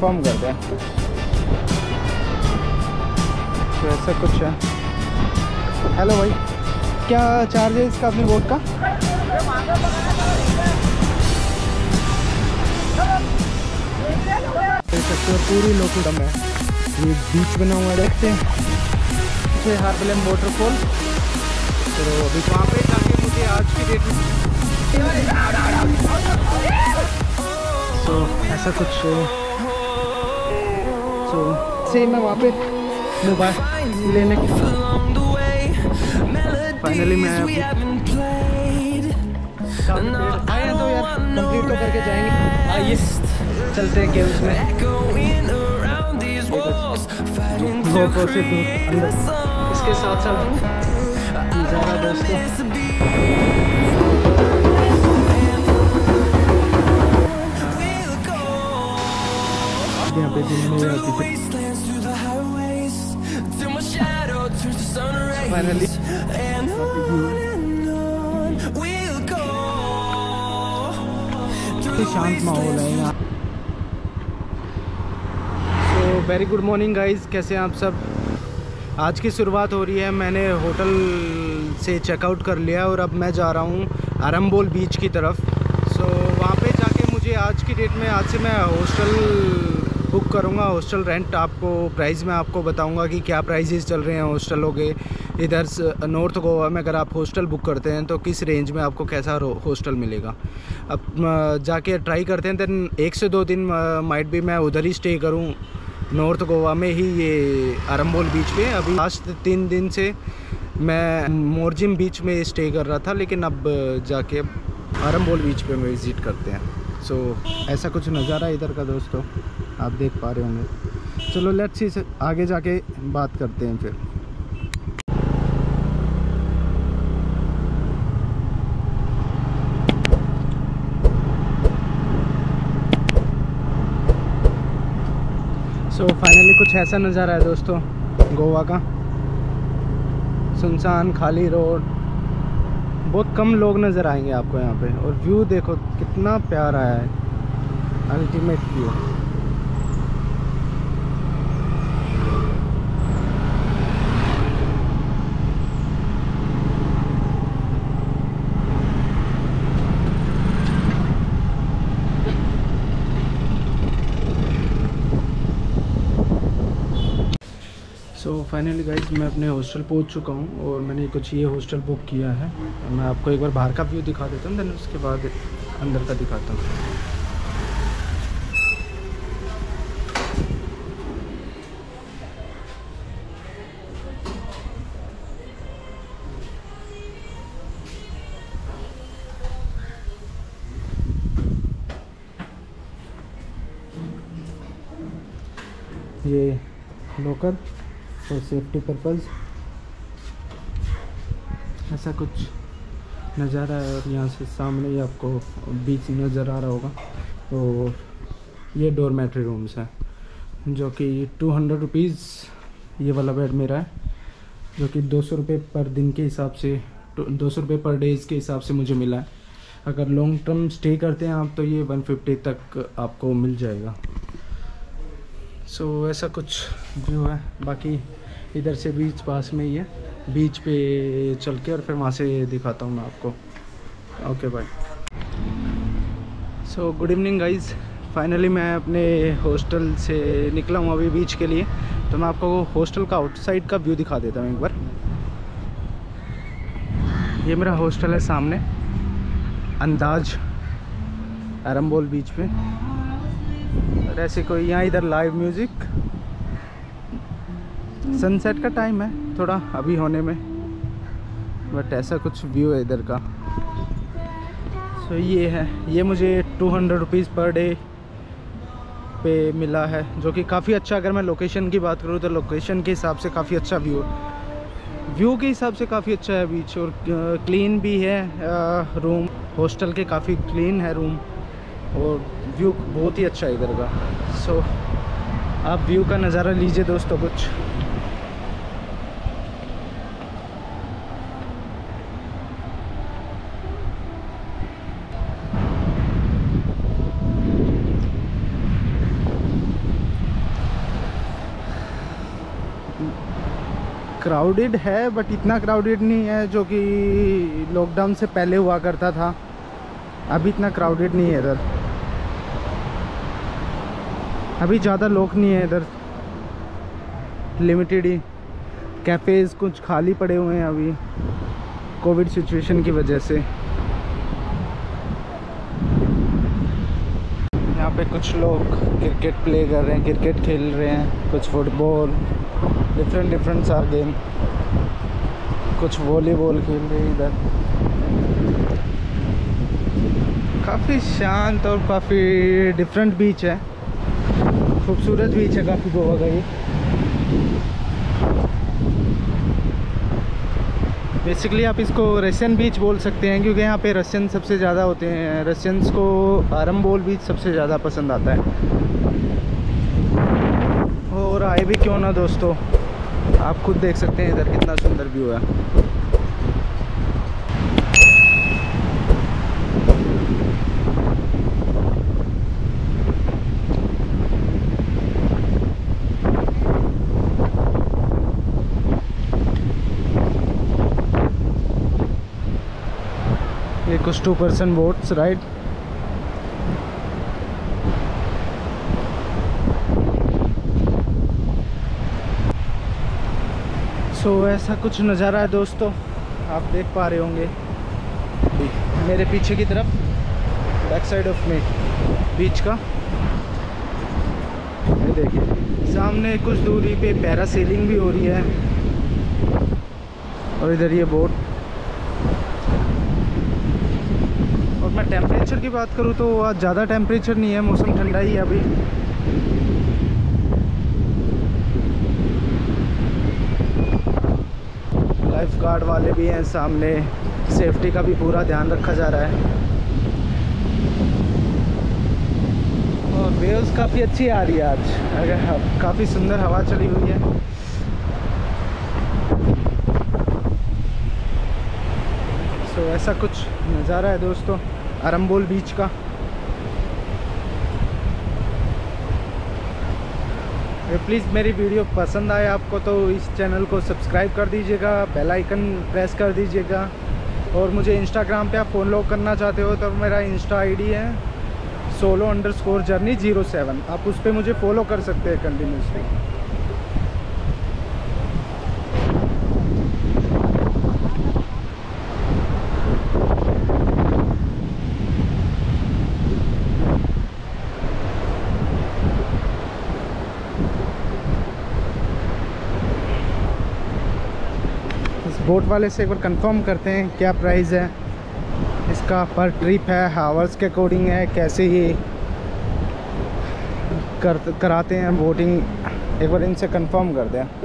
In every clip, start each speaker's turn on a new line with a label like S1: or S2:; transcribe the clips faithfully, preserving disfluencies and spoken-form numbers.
S1: Confirm कर दें। तो ऐसा कुछ है। हेलो भाई, क्या चार्ज है इसका अपनी बोट का? पूरी लोकल है, ये बीच बना हुआ है, देखते हैं पीछे हार्बलम वाटरफॉल। तो अभी वहाँ पे जाके मुझे आज की डेट में तो ऐसा कुछ तो सेम है वहाँ पे मोबाइल लेने के। फाइनली मैं आए हैं तो यार कंप्लीट तो करके जाएंगे। आइए चलते हैं गेम्स में। GoPro से दूर अंदर, इसके साथ साथ ज़्यादा दोस्तों यहाँ पे दिन में फाइनली शांत माहौल है यहाँ। तो वेरी गुड मॉर्निंग गाइस, कैसे हैं आप सब? आज की शुरुआत हो रही है। मैंने होटल से चेकआउट कर लिया और अब मैं जा रहा हूँ आरंबोल बीच की तरफ। सो वहाँ पे जाके मुझे आज की डेट में आज से मैं हॉस्टल बुक करूँगा। हॉस्टल रेंट आपको प्राइस में आपको बताऊँगा कि क्या प्राइसेस चल रहे हैं हॉस्टलों के इधर नॉर्थ गोवा में। अगर आप हॉस्टल बुक करते हैं तो किस रेंज में आपको कैसा हॉस्टल मिलेगा, अब जाके ट्राई करते हैं। देन एक से दो दिन माइट भी मैं उधर ही स्टे करूं नॉर्थ गोवा में ही, ये आरंबोल बीच पे। अभी लास्ट तीन दिन से मैं मोरजिम बीच में स्टे कर रहा था, लेकिन अब जाके आरंबोल बीच पे मैं विज़िट करते हैं। सो so, ऐसा कुछ नज़ारा इधर का दोस्तों आप देख पा रहे होंगे। चलो लेट्स सी आगे जाके बात करते हैं फिर। सो so, फाइनली कुछ ऐसा नज़ारा है दोस्तों गोवा का। सुनसान खाली रोड, बहुत कम लोग नज़र आएंगे आपको यहाँ पे। और व्यू देखो कितना प्यारा है, ultimate view. So finally guys मैं अपने हॉस्टल पहुंच चुका हूं और मैंने कुछ ये हॉस्टल बुक किया है। मैं आपको एक बार बाहर का व्यू दिखा देता हूं, देन उसके बाद अंदर का दिखाता हूं। ये लॉकर और सेफ्टी पर्पज़ ऐसा कुछ नज़ारा है। और यहाँ से सामने ही आपको बीच नज़र आ रहा होगा। तो ये डोरमेट्री रूम्स हैं जो कि टू हंड्रेड रुपीज़ ये वाला बेड मेरा है, जो कि दो सौ रुपये पर दिन के हिसाब से, दो सौ रुपये पर डेज़ के हिसाब से मुझे मिला है। अगर लॉन्ग टर्म स्टे करते हैं आप तो ये वन फिफ्टी तक आपको मिल जाएगा। सो so, ऐसा कुछ व्यू है। बाकी इधर से बीच पास में ही है, बीच पे चल के और फिर वहाँ से दिखाता हूँ मैं आपको। Okay bye. So good evening guys, finally मैं अपने हॉस्टल से निकला हूँ अभी बीच के लिए। तो मैं आपको हॉस्टल का आउटसाइड का व्यू दिखा देता हूँ एक बार। ये मेरा हॉस्टल है सामने, अंदाज आरंबोल बीच पे। और ऐसे कोई यहाँ इधर लाइव म्यूज़िक, सनसेट का टाइम है थोड़ा अभी होने में, बट ऐसा कुछ व्यू है इधर का। सो so, ये है, ये मुझे two hundred rupees per day पे मिला है, जो कि काफ़ी अच्छा। अगर मैं लोकेशन की बात करूँ तो लोकेशन के हिसाब से काफ़ी अच्छा व्यू व्यू के हिसाब से काफ़ी अच्छा है बीच। और क्लीन भी है रूम, हॉस्टल के काफ़ी क्लीन है रूम, और व्यू बहुत ही अच्छा है इधर का। सो so, आप व्यू का नज़ारा लीजिए दोस्तों कुछ। क्राउडेड है बट इतना क्राउडेड नहीं है जो कि लॉकडाउन से पहले हुआ करता था। अभी इतना क्राउडेड नहीं है इधर, अभी ज़्यादा लोग नहीं है इधर, लिमिटेड ही कैफ़ेज़ कुछ खाली पड़े हुए हैं अभी कोविड सिचुएशन की वजह से। यहाँ पे कुछ लोग क्रिकेट प्ले कर रहे हैं, क्रिकेट खेल रहे हैं, कुछ फुटबॉल, डिफरेंट डिफरेंट सा गेम, कुछ वॉलीबॉल खेल रहे हैं इधर। काफ़ी शांत और काफ़ी डिफरेंट बीच है, खूबसूरत बीच है काफ़ी गोवा का ये। बेसिकली आप इसको रशियन बीच बोल सकते हैं क्योंकि यहाँ पे रशियन सबसे ज़्यादा होते हैं। रशियंस को आरंबोल बीच सबसे ज़्यादा पसंद आता है। और आए भी क्यों ना दोस्तों, आप खुद देख सकते हैं इधर कितना सुंदर व्यू है। ये कुछ two person boats ride. So so, ऐसा कुछ नज़ारा है दोस्तों, आप देख पा रहे होंगे मेरे पीछे की तरफ, back side of me beach का। ये देखिए सामने कुछ दूरी पे पैरासेलिंग भी हो रही है और इधर ये बोट। और मैं टेम्परेचर की बात करूँ तो आज ज़्यादा टेम्परेचर नहीं है, मौसम ठंडा ही है अभी। लाइफ गार्ड वाले भी हैं सामने, सेफ्टी का भी पूरा ध्यान रखा जा रहा है। और वेव्स काफ़ी अच्छी आ रही है आज, अगर काफ़ी सुंदर हवा चली हुई है। सो so, ऐसा कुछ नज़ारा है दोस्तों आरंबोल बीच का। प्लीज़ मेरी वीडियो पसंद आए आपको तो इस चैनल को सब्सक्राइब कर दीजिएगा, बेल आइकन प्रेस कर दीजिएगा। और मुझे इंस्टाग्राम पे आप फॉलो करना चाहते हो तो मेरा इंस्टा आईडी है solo underscore journey zero seven, आप उस पर मुझे फॉलो कर सकते हैं कंटिन्यूसली। बोट वाले से एक बार कंफर्म करते हैं क्या प्राइस है इसका, पर ट्रिप है, हावर्स के अकॉर्डिंग है, कैसे ये कर कराते हैं बोटिंग, एक बार इनसे कंफर्म कर दें।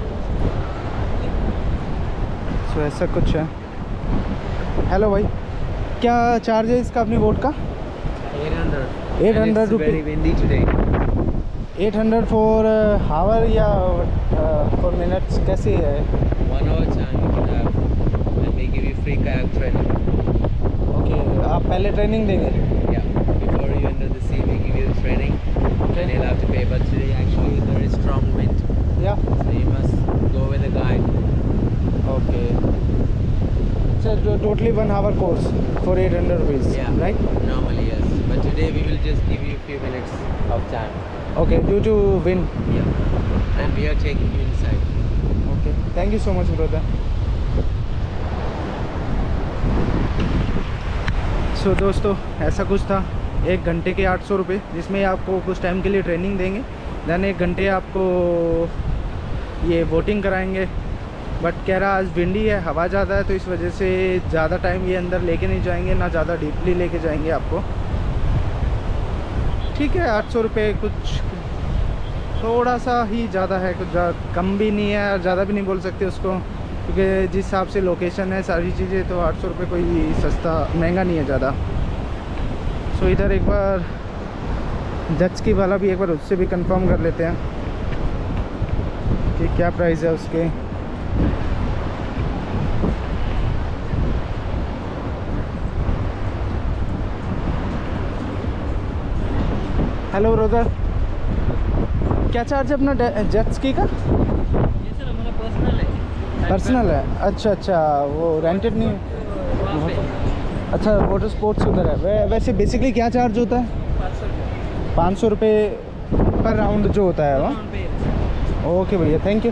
S1: सो ऐसा कुछ है। हेलो भाई, क्या चार्ज है इसका अपनी बोट का? Eight hundred rupees eight hundred for hour या फॉर मिनट्स, कैसे है?
S2: One hour time you can have, and we give you free kayak training.
S1: Okay, आप पहले ट्रेनिंग देंगे?
S2: Yeah, before you enter the sea, we give you the training. Then you'll have to pay. But today actually there is strong wind.
S1: Yeah.
S2: So you must go with a guide.
S1: Okay. So totally one hour course for eight hundred rupees.
S2: Yeah.
S1: Right?
S2: Normally yes, but today we will just give you a few minutes of time.
S1: Okay, due to wind.
S2: Yeah. And we are taking you inside.
S1: Thank you so much brother. So दोस्तों ऐसा कुछ था, एक घंटे के आठ सौ रुपये, जिसमें आपको कुछ टाइम के लिए ट्रेनिंग देंगे, दैन एक घंटे आपको ये बोटिंग कराएंगे। बट कह रहा आज विंडी है, हवा ज़्यादा है, तो इस वजह से ज़्यादा टाइम ये अंदर लेके नहीं जाएंगे, ना ज़्यादा डीपली लेके जाएंगे आपको। ठीक है, आठ सौ रुपये कुछ थोड़ा सा ही ज़्यादा है, कुछ कम भी नहीं है और ज़्यादा भी नहीं बोल सकते उसको, क्योंकि जिस हिसाब से लोकेशन है सारी चीज़ें, तो आठ सौ रुपये कोई सस्ता महंगा नहीं है ज़्यादा। सो इधर एक बार जज की वाला भी एक बार उससे भी कंफर्म कर लेते हैं कि क्या प्राइस है उसके। हेलो ब्रदर, क्या चार्ज है अपना जेट स्की का?
S2: ये सर हमारा पर्सनल है।
S1: पर्सनल है? अच्छा अच्छा, वो रेंटेड नहीं है। अच्छा, वाटर स्पोर्ट्स उधर है। वै, वैसे बेसिकली क्या चार्ज होता है? पाँच सौ रुपये पर राउंड जो होता है वहाँ। ओके भैया, थैंक यू।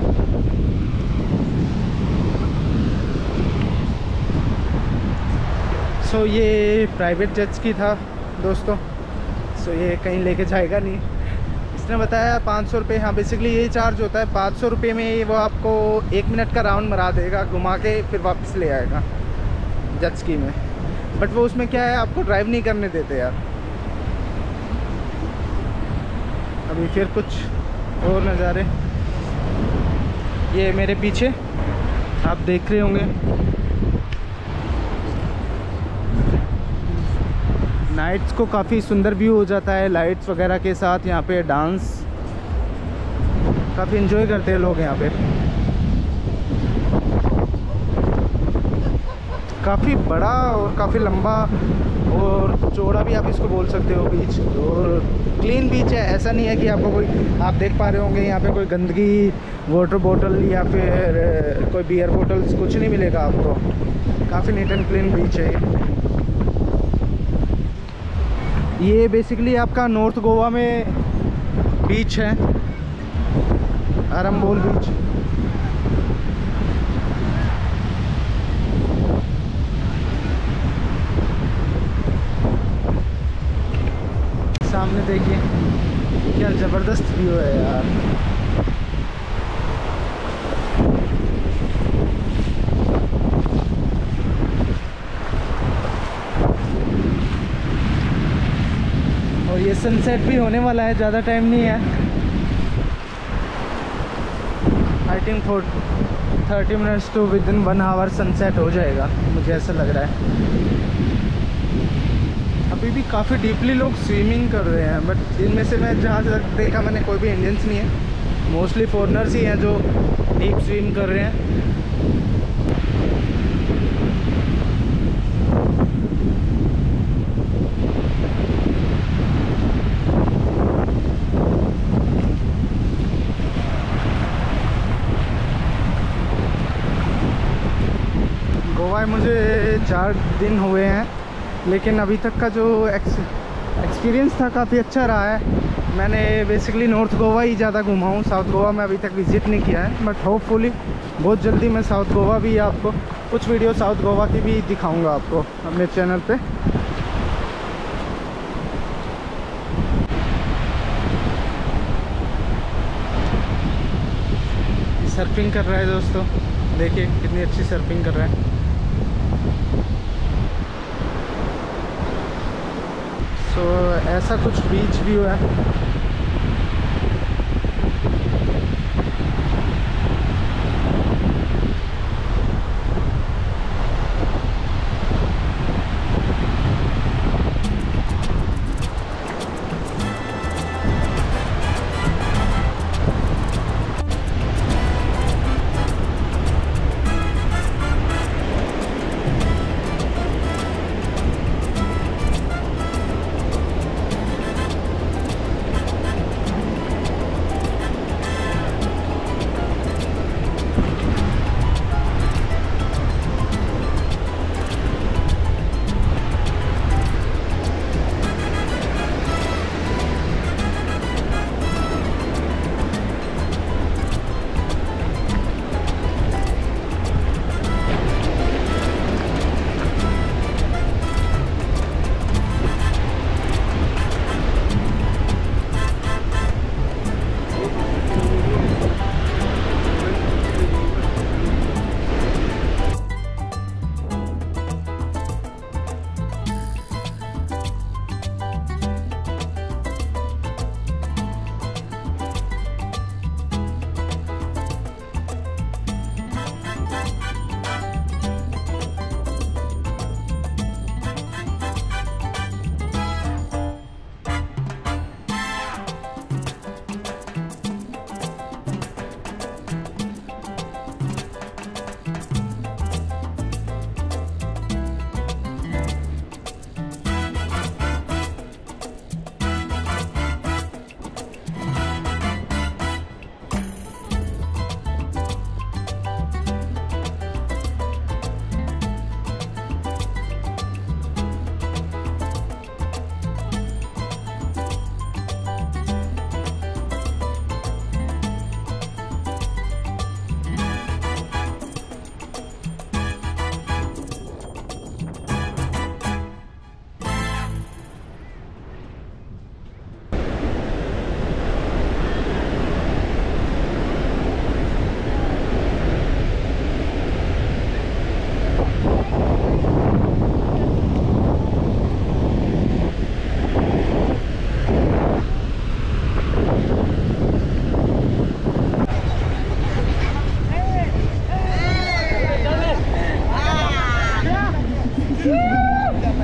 S1: सो so, ये प्राइवेट जेट्स की था दोस्तों। सो so, ये कहीं लेके जाएगा नहीं। इसने बताया पाँच सौ रुपये। हाँ, बेसिकली ये चार्ज होता है। पाँच सौ रुपये में वो आपको एक मिनट का राउंड मरा देगा, घुमा के फिर वापस ले आएगा जेट स्की में। बट वो उसमें क्या है, आपको ड्राइव नहीं करने देते यार। अभी फिर कुछ और नज़ारे ये मेरे पीछे आप देख रहे होंगे। नाइट्स को काफ़ी सुंदर व्यू हो जाता है लाइट्स वगैरह के साथ। यहाँ पे डांस काफ़ी एंजॉय करते हैं लोग यहाँ पे। काफ़ी बड़ा और काफ़ी लंबा और चौड़ा भी आप इसको बोल सकते हो बीच। और क्लीन बीच है, ऐसा नहीं है कि आपको कोई, आप देख पा रहे होंगे यहाँ पे कोई गंदगी, वाटर बोतल या फिर कोई बियर बोतल्स कुछ नहीं मिलेगा आपको। काफ़ी नीट एंड क्लीन बीच है ये। ये बेसिकली आपका नॉर्थ गोवा में बीच है, आरंबोल बीच। सामने देखिए क्या ज़बरदस्त व्यू है यार। और ये सनसेट भी होने वाला है, ज़्यादा टाइम नहीं है। I think four thirty minutes to within one hour sunset हो जाएगा, मुझे ऐसा लग रहा है। अभी भी काफ़ी डीपली लोग स्विमिंग कर रहे हैं, बट इनमें से मैं जहाँ तक देखा मैंने कोई भी इंडियंस नहीं है। मोस्टली फॉरेनर्स ही हैं जो डीप स्विम कर रहे हैं। गोवा मुझे चार दिन हुए हैं, लेकिन अभी तक का जो एक्स एक्सपीरियंस था काफ़ी अच्छा रहा है। मैंने बेसिकली नॉर्थ गोवा ही ज़्यादा घूमा हूँ, साउथ गोवा में अभी तक विज़िट नहीं किया है। बट होपफुली बहुत जल्दी मैं साउथ गोवा भी आपको कुछ वीडियो साउथ गोवा की भी दिखाऊंगा आपको अपने चैनल पे। सर्फिंग कर रहा है दोस्तों, देखिए कितनी अच्छी सर्फिंग कर रहा है। सो so, ऐसा कुछ बीच व्यू है।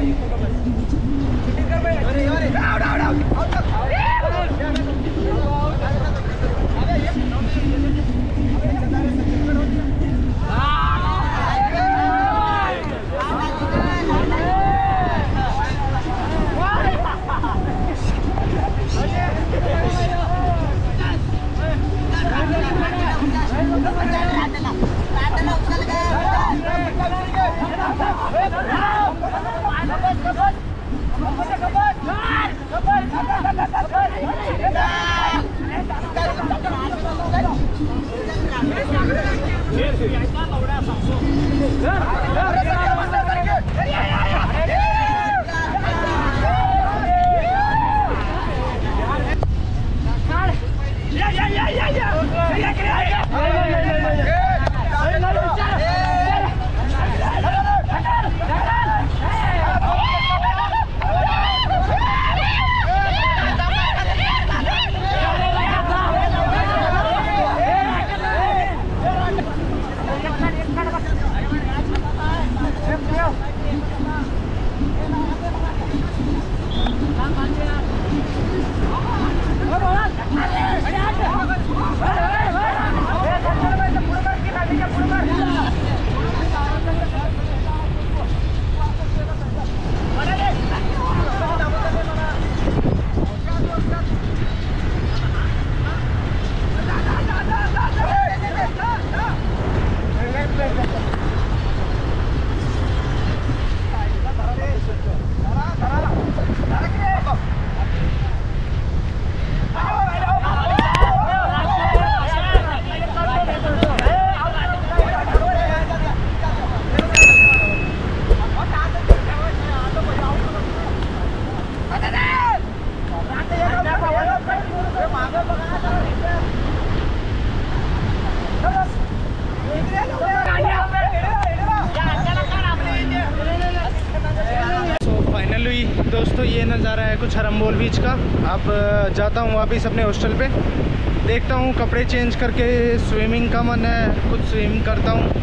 S1: दोस्तों ये नज़ारा है कुछ हरम्बोल बीच का। अब जाता हूँ वापस अपने हॉस्टल पे, देखता हूँ कपड़े चेंज करके, स्विमिंग का मन है कुछ स्विम करता हूँ।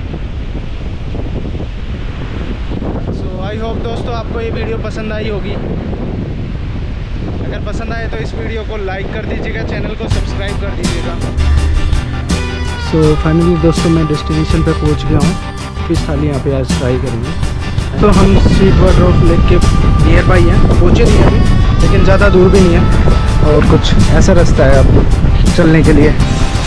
S1: सो आई होप दोस्तों आपको ये वीडियो पसंद आई होगी। अगर पसंद आए तो इस वीडियो को लाइक कर दीजिएगा, चैनल को सब्सक्राइब कर दीजिएगा। सो फाइनली दोस्तों मैं डेस्टिनेशन पे पहुँच गया हूँ। फिश थाली यहाँ पे आज ट्राई करेंगे। तो हम स्वीट वाटर ऑफ लेक के नियर बाई हैं, पहुँचे नहीं अभी लेकिन ज़्यादा दूर भी नहीं है और कुछ ऐसा रास्ता है अब चलने के लिए।